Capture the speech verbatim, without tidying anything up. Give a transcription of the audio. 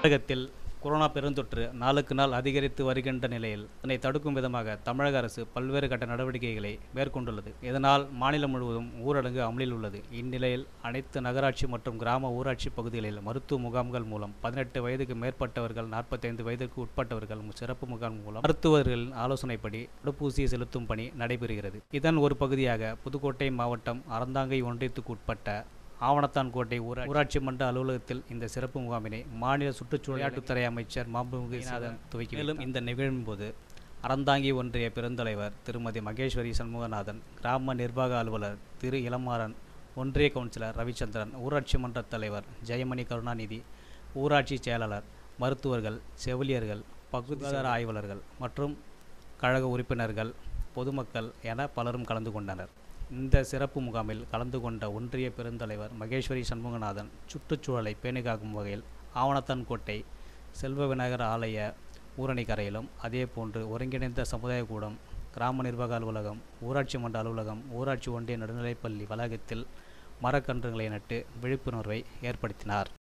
தமிழகத்தில் கொரோனா பெருந்தொற்று நாளுக்கு நாள் அதிகரித்து வருகின்ற நிலையில் இதனை தடுக்கும் விதமாக தமிழக அரசு பல்வேறு கட்ட நடவடிக்கைகளை மேற்கொண்டுள்ளது. இதனால் மாநிலம் முழுவதும் ஊரடங்கு அமலில் உள்ளது. இந்நிலையில் அனைத்து நகராட்சி மற்றும் கிராம ஊராட்சி பகுதிகளில் மருத்துவ முகாம்கள் மூலம் பதினெட்டு வயதுக்கு மேற்பட்டவர்கள், நாற்பத்தைந்து வயதுக்கு உட்பட்டவர்கள் சிறப்பு முகாம் மூலம் மருத்துவர்களின் ஆலோசனைப்படி தடுப்பூசியை செலுத்தும் பணி நடைபெறுகிறது. இதன் ஒரு பகுதியாக புதுக்கோட்டை மாவட்டம் அறந்தாங்கை ஒன்றியத்துக்கு உட்பட்ட ஆவணத்தான்கோட்டை ஊராட்சி மன்ற அலுவலகத்தில் இந்த சிறப்பு முகாமினை மாநில சுற்றுச்சூழல் விளையாட்டுத்துறை அமைச்சர் மாண்புமிகு நாதன் துவக்கி மேலும் இந்த நிகழ்வின் போது அறந்தாங்கி ஒன்றிய பெருந்தலைவர் திருமதி மகேஸ்வரி சண்முகநாதன், கிராம நிர்வாக அலுவலர் திரு இளமாறன், ஒன்றிய கவுன்சிலர் ரவிச்சந்திரன், ஊராட்சி மன்ற தலைவர் ஜெயமணி கருணாநிதி, ஊராட்சி செயலாளர், மருத்துவர்கள், செவிலியர்கள், பகுதிசார ஆய்வாளர்கள் மற்றும் கழக உறுப்பினர்கள், பொதுமக்கள் என பலரும் கலந்து கொண்டனர். இந்த சிறப்பு முகாமில் கலந்து கொண்ட ஒன்றிய பெருந்தலைவர் மகேஸ்வரி சண்முகநாதன் சுற்றுச்சூழலை பேணிகாக்கும் வகையில் ஆவணத்தான்கோட்டை செல்வ விநாயகர் ஆலய ஊரணிக்கரையிலும், அதேபோன்று ஒருங்கிணைந்த சமுதாய கூடம், கிராம நிர்வாக அலுவலகம், ஊராட்சி மன்ற அலுவலகம், ஊராட்சி ஒன்றிய நடுநிலைப்பள்ளி வளாகத்தில் மரக்கன்றுகளை நட்டு விழிப்புணர்வை ஏற்படுத்தினார்.